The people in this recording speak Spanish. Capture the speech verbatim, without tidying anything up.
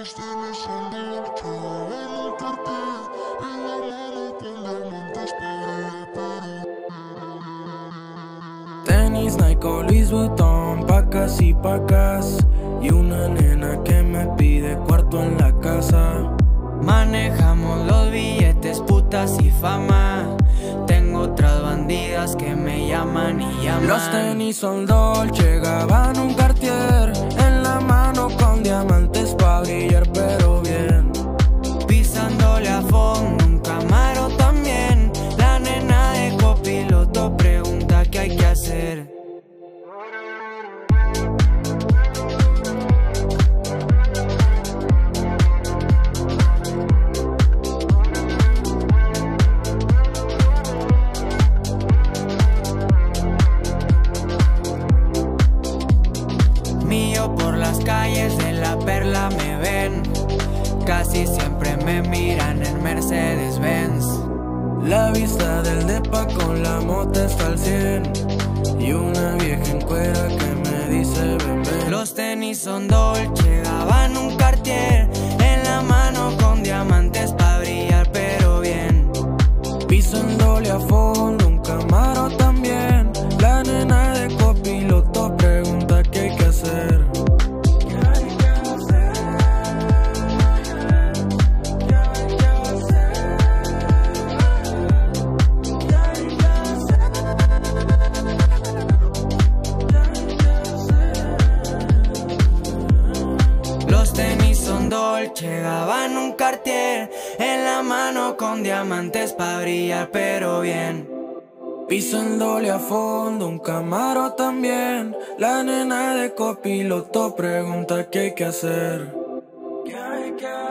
Los tenis son Dolce, Gabbana, Cartier, en la mano con diamantes para pero. Tenis Nike o Louis Vuitton, pacas y pacas, y una nena que me pide cuarto en la casa. Manejamos los billetes, putas y fama. Tengo otras bandidas que me llaman y llaman. Los tenis son Dolce, Gabbana, un Cartier, en la mano con diamantes pa' brillar pero bien. Pisándole a fondo, un Camaro también. La nena de copiloto pregunta qué hay que hacer. Por las calles de La Perla me ven, casi siempre me miran en Mercedes-Benz. La vista del depa con la moto está al cien, y una vieja en cuera que me dice ven, ven. Los tenis son Dolce, Gabbana, un Cartier, en la mano con diamantes pa' brillar pero bien. Pisándole a fondo, un Camaro también. La nena de copiloto pregunta qué hay que hacer. Los tenis son Dolce, Gabbana, un Cartier, en la mano con diamantes pa' brillar pero bien. Pisándole a fondo, un Camaro también. La nena de copiloto pregunta qué hay que hacer. ¿Qué hay que hacer?